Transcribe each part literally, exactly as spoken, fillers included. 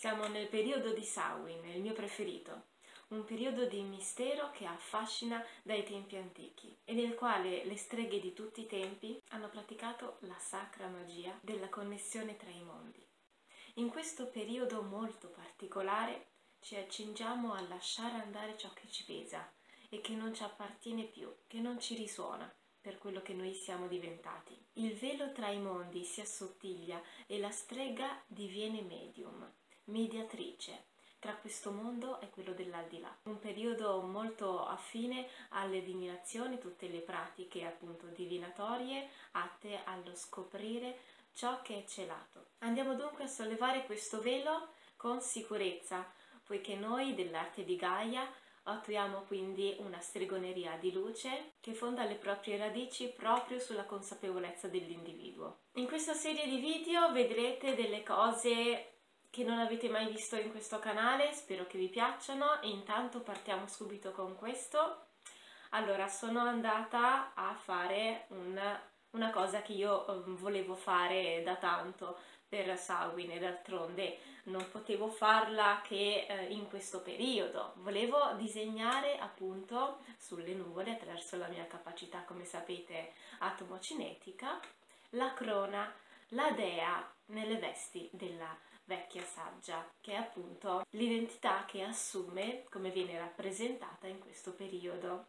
Siamo nel periodo di Samhain, il mio preferito, un periodo di mistero che affascina dai tempi antichi e nel quale le streghe di tutti i tempi hanno praticato la sacra magia della connessione tra i mondi. In questo periodo molto particolare ci accingiamo a lasciare andare ciò che ci pesa e che non ci appartiene più, che non ci risuona per quello che noi siamo diventati. Il velo tra i mondi si assottiglia e la strega diviene medium, mediatrice tra questo mondo e quello dell'aldilà. Un periodo molto affine alle divinazioni, tutte le pratiche appunto divinatorie atte allo scoprire ciò che è celato. Andiamo dunque a sollevare questo velo con sicurezza, poiché noi dell'arte di Gaia attuiamo quindi una stregoneria di luce che fonda le proprie radici proprio sulla consapevolezza dell'individuo. In questa serie di video vedrete delle cose che non avete mai visto in questo canale, spero che vi piacciono e intanto partiamo subito con questo. Allora, sono andata a fare un, una cosa che io um, volevo fare da tanto per Samhain e d'altronde non potevo farla che eh, in questo periodo. Volevo disegnare appunto sulle nuvole, attraverso la mia capacità, come sapete, atomocinetica, la crona, la dea nelle vesti della vecchia saggia, che è appunto l'identità che assume, come viene rappresentata in questo periodo.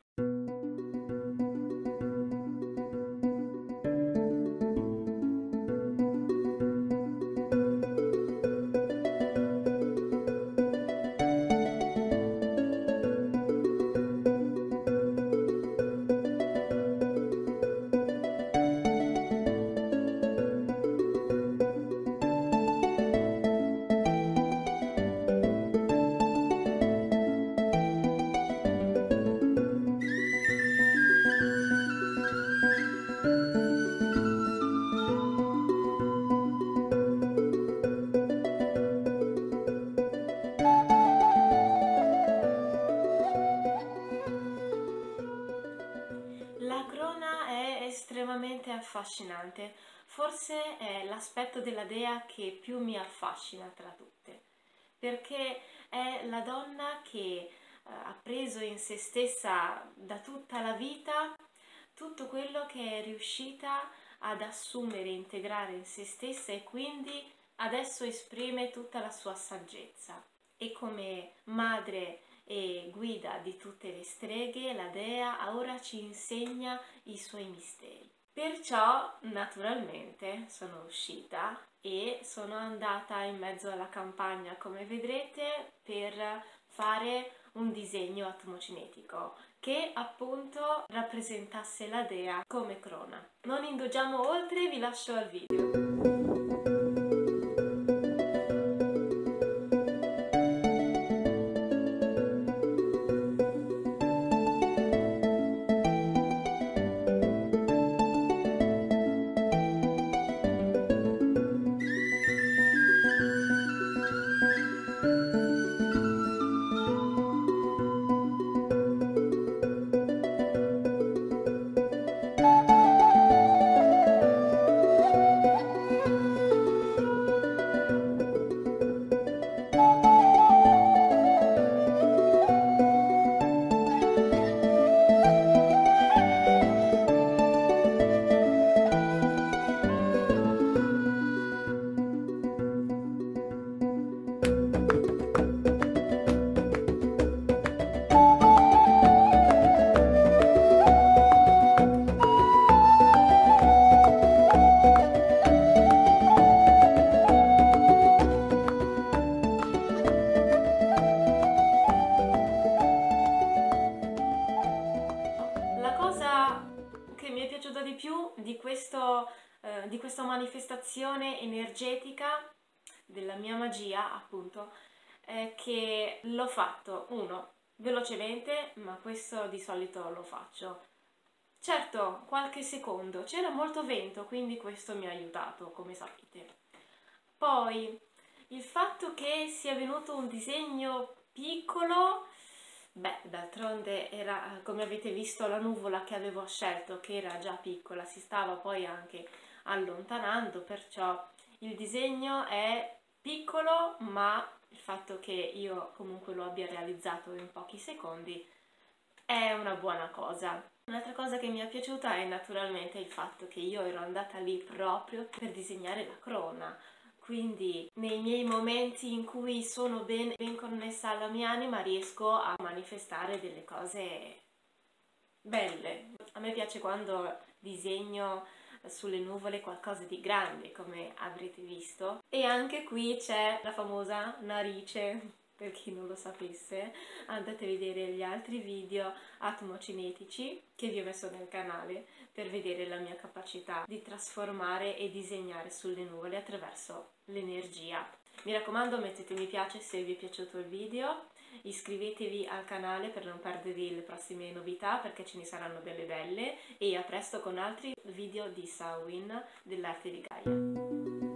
La crona è estremamente affascinante, forse è l'aspetto della dea che più mi affascina tra tutte, perché è la donna che eh, ha preso in se stessa da tutta la vita tutto quello che è riuscita ad assumere e integrare in se stessa e quindi adesso esprime tutta la sua saggezza. E come madre e guida di tutte le streghe, la dea ora ci insegna i suoi misteri. Perciò naturalmente sono uscita e sono andata in mezzo alla campagna, come vedrete, per fare un disegno atomocinetico che appunto rappresentasse la dea come crona. Non indugiamo oltre, vi lascio al video. Di più di, questo, eh, di questa manifestazione energetica della mia magia, appunto, è che l'ho fatto, uno, velocemente, ma questo di solito lo faccio. Certo, qualche secondo, c'era molto vento, quindi questo mi ha aiutato, come sapete. Poi, il fatto che sia venuto un disegno piccolo, beh, d'altronde era, come avete visto, la nuvola che avevo scelto, che era già piccola, si stava poi anche allontanando, perciò il disegno è piccolo ma fatto che io comunque lo abbia realizzato in pochi secondi è una buona cosa. Un'altra cosa che mi è piaciuta è naturalmente il fatto che io ero andata lì proprio per disegnare la crona, quindi nei miei momenti in cui sono ben, ben connessa alla mia anima riesco a manifestare delle cose belle. A me piace quando disegno sulle nuvole qualcosa di grande, come avrete visto, e anche qui c'è la famosa narice. Per chi non lo sapesse, andate a vedere gli altri video atomocinetici che vi ho messo nel canale per vedere la mia capacità di trasformare e disegnare sulle nuvole attraverso l'energia. Mi raccomando, mettete mi piace se vi è piaciuto il video, iscrivetevi al canale per non perdervi le prossime novità perché ce ne saranno delle belle, e a presto con altri video di Samhain dell'arte di Gaia.